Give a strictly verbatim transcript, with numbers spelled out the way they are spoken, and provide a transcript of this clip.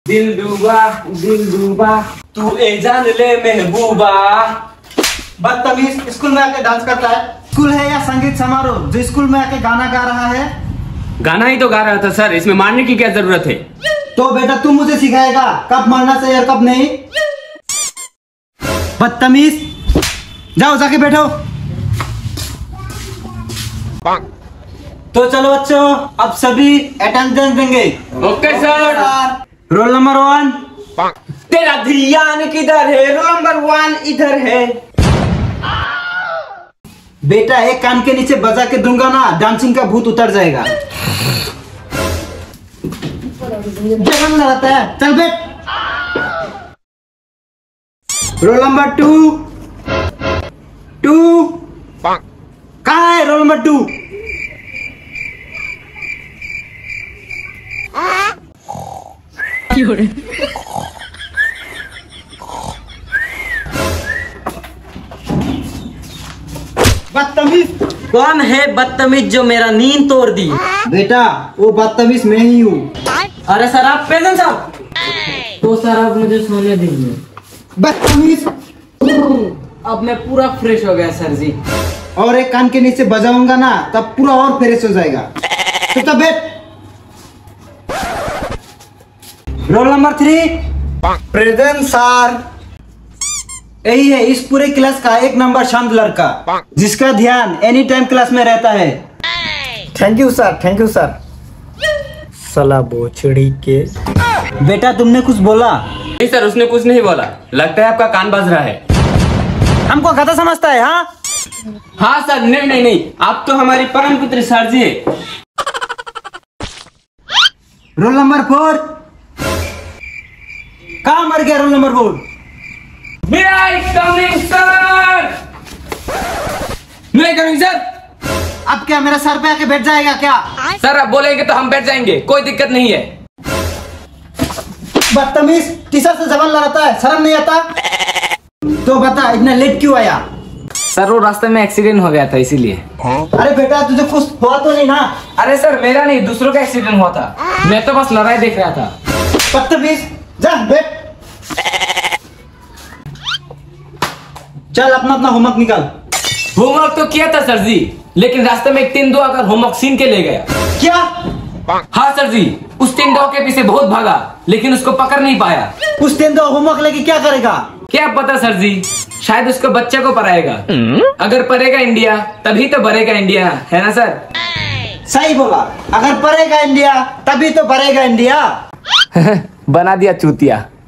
दिल डूबा दिल डूबा तू ए जान ले महबूबा। बदतमीज, स्कूल में आके डांस करता है। स्कूल है या संगीत समारोह जो स्कूल में आके गाना गा रहा है? गाना ही तो गा रहा था सर, इसमें मारने की क्या जरूरत है? तो बेटा तू मुझे सिखाएगा कब मारना चाहिए और कब नहीं। बदतमीज, जाओ जाके बैठो। तो चलो बच्चों, अब सभी अटेंडेंस देंगे। Okay sir. Roll number one. तेरा ध्यान किधर है? रोल नंबर वन इधर है। बेटा एक कान के नीचे बजा के दूंगा ना, डांसिंग का भूत उतर जाएगा। जगन रहता है, चल बैठ। Roll number two. टू कहाँ है रोल नंबर टू? बदतमीज। कौन है बदतमीज जो मेरा नींद तोड़ दी? बेटा वो बदतमीज मैं ही हूँ। अरे सर आप प्रेजेंट साहब। तो सर आप मुझे सोने दीजिए। बदतमीज। अब मैं पूरा फ्रेश हो गया सर जी। और एक कान के नीचे बजाऊंगा ना तब पूरा और फ्रेश हो जाएगा। तो तब बैठ। Roll number three. Present sir. यही है इस पूरे क्लास का एक नंबर शांत लड़का जिसका ध्यान एनी टाइम क्लास में रहता है। Thank you sir, thank you sir. सला बोचड़ी के। बेटा तुमने कुछ बोला? नहीं सर, उसने कुछ नहीं बोला। लगता है आपका कान बज रहा है। हमको गधा समझता है? हाँ हाँ सर, नहीं नहीं नहीं, आप तो हमारी परम पुत्री सर जी है। Roll number four. कहाँ मर गया roll number four? May I come in, sir? May I come in, sir? अब क्या मेरा सर पे आके बैठ जाएगा क्या? सर आप बोलेंगे तो हम बैठ जाएंगे, कोई दिक्कत नहीं है। बदतमीज, टीचर से जबान लड़ाता है, शर्म नहीं आता? तो बता इतना लेट क्यों आया? सर वो रास्ते में एक्सीडेंट हो गया था इसीलिए। अरे बेटा तुझे कुछ हुआ तो नहीं ना? अरे सर मेरा नहीं, दूसरों का एक्सीडेंट हुआ था। मैं तो बस लड़ाई देख रहा था। बदतमीज, जा बैठ। चल अपना अपना होमवर्क निकाल। होमवर्क तो किया था सर जी, लेकिन रास्ते में एक तेंदुआ आकर होमवर्क छीन के ले गया। क्या? हाँ सर जी, उस तेंदुआ के पीछे बहुत भागा लेकिन उसको पकड़ नहीं पाया। उस तेंदुआ होमवर्क लेके क्या करेगा? क्या पता सर जी, शायद उसको बच्चे को पढ़ाएगा। अगर पढ़ेगा इंडिया तभी तो बढ़ेगा इंडिया, है ना सर? सही बोला, अगर पढ़ेगा इंडिया तभी तो बढ़ेगा इंडिया। बना दिया चूतिया।